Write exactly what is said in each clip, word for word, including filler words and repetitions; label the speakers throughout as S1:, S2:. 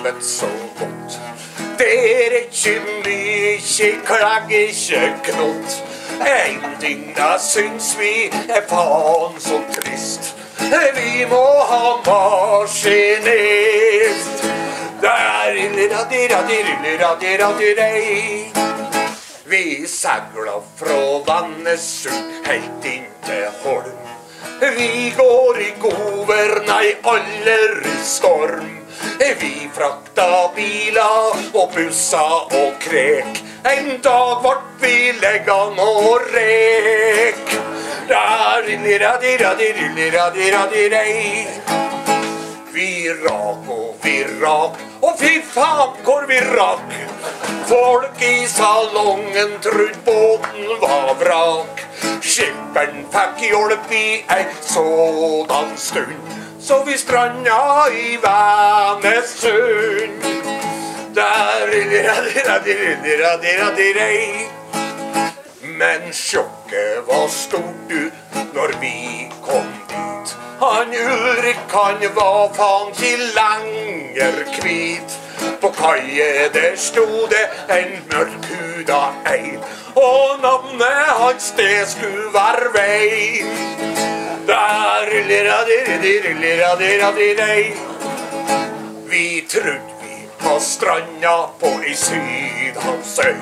S1: sovet så godt. Dere ikke mye, klag ikke knott. En ting da syns vi er faen så trist. Vi må ha maskinist. Der ille-raddi-raddi-raddi-raddi-raddi-rei. Vi segler fra Vannesund helt inn til Holm. Vi går i gover, nei aller i storm. Vi frakta biler og busser og krek. En dag vart vi leggan og rek. Der ille-raddi-raddi-raddi-raddi-rei. Vi rak og vi rak, og fy faen hvor vi rak. Folk i salongen trodde båten var vrak. Skipperen fikk hjelp i ei sådan stund, så vi stranda i Vannesund. Der ille-raddi-raddi-raddi-raddi-rei. Men sjokket var stort du når vi kom dit. Han Ulrik, han var faen ikke lenger hvit. På kaie der sto det en mørkhuda ein, og navnet hans det skulle være Vein. Der ille-raddi-raddi-raddi-raddi-rei. Vi trodde vi på stranda på i Sydhavsøy.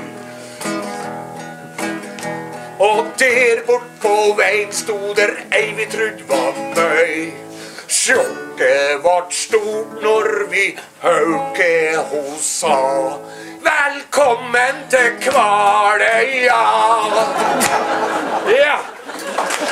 S1: Og der bort på veien sto der ei vi trodde var møy. Sjokket vart stort når vi hørte hun sa: velkommen til Kvaløya! Ja!